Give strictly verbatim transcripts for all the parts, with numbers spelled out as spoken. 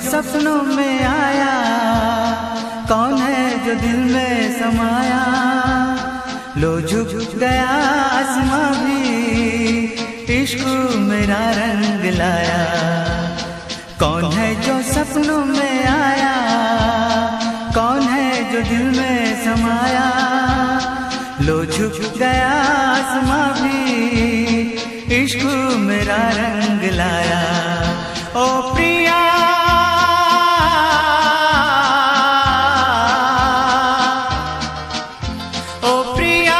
सपनों में आया, कौन है जो दिल में समाया। लो झुक गया आसमां भी, इश्क मेरा रंग लाया। कौन है जो सपनों में आया, कौन है जो दिल में समाया। लो झुक गया आसमां भी, इश्क मेरा रंग लाया। ओ प्रिया ओ प्रिया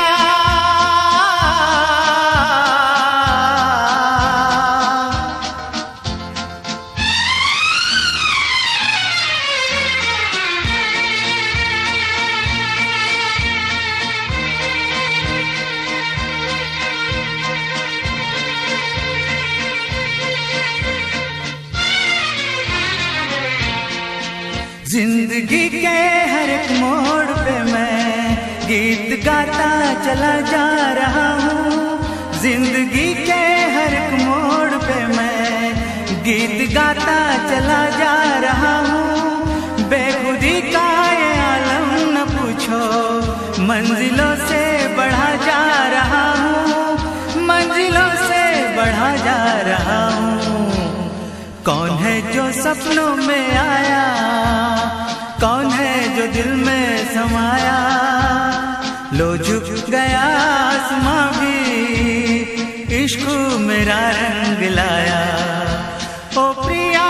जिंदगी के हर एक मोड़ पे मैं गीत गाता चला जा रहा हूँ। जिंदगी के हर एक मोड़ पे मैं गीत गाता चला जा रहा हूँ। बेखुदी का ये आलम न पूछो, मंजिलों से बढ़ा जा रहा हूँ, मंजिलों से बढ़ा जा रहा हूँ। कौन है जो सपनों में आया, कौन है जो दिल में समाया। लो झुक गया आसमां भी, इश्क मेरा रंग लाया। ओ प्रिया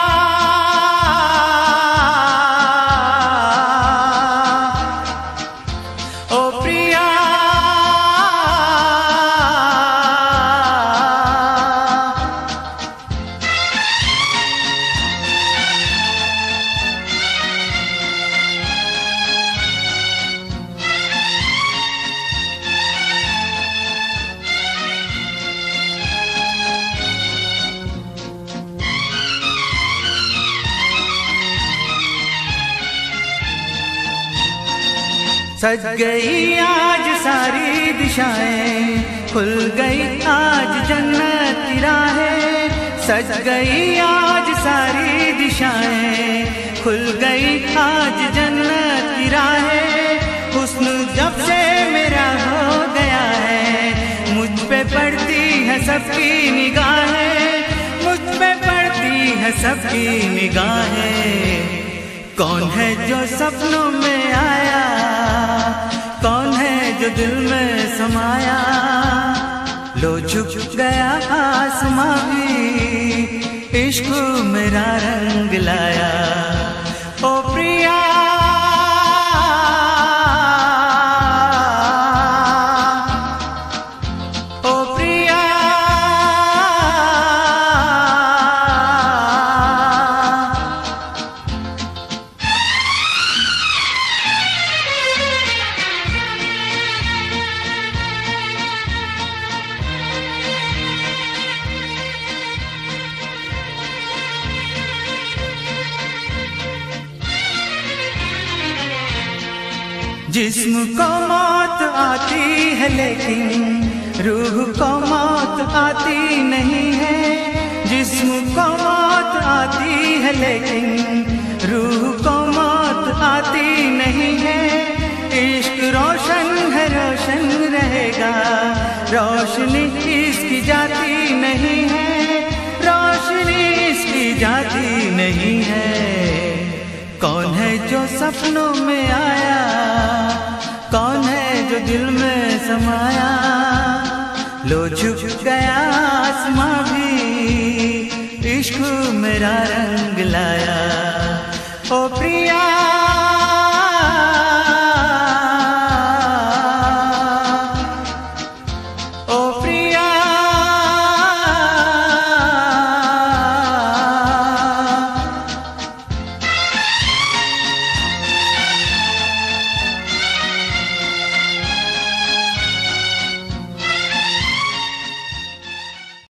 ओ प्रिया सज गई आज सारी दिशाएं, खुल गई आज जन्नत की राहें। सज गई आज सारी दिशाएं, खुल गई आज जन्नत की राहें। हुस्न जब से मेरा हो गया है, मुझ पे पड़ती है सबकी निगाहें, मुझ पे पड़ती है सबकी निगाहें। कौन है जो सपनों में आया, कौन है जो दिल में समाया। लो झुक गया आसमां भी, इश्क मेरा रंग लाया। ओ प्रिया ओ प्रिया जिस्म को मौत आती है लेकिन रूह को मौत आती नहीं है। जिस्म को मौत आती है लेकिन रूह को मौत आती नहीं है। इश्क रोशन है, रोशन रहेगा, रोशनी इसकी जाती नहीं है, रोशनी इसकी जाती नहीं है। कौन है जो सपनों में आया, कौन है जो दिल में समाया। लो झुक गया आसमां भी, इश्क मेरा रंग लाया। ओ प्रिया